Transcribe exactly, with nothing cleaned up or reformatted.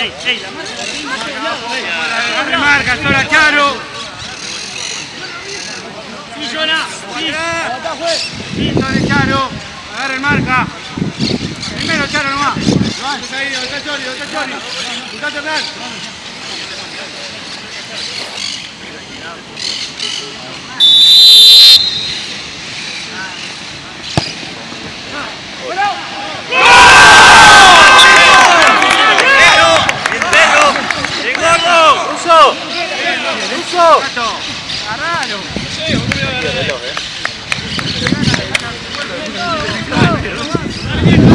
Abre marca, sola Charo. Sí, Jonah. Sí, sobre Charo. Agarra el marca. Primero Charo nomás. Está ahí, está Chori, está Chori. Está Hernán. ¡Ruso! ¡Ruso! ¡Agarralo! Sí,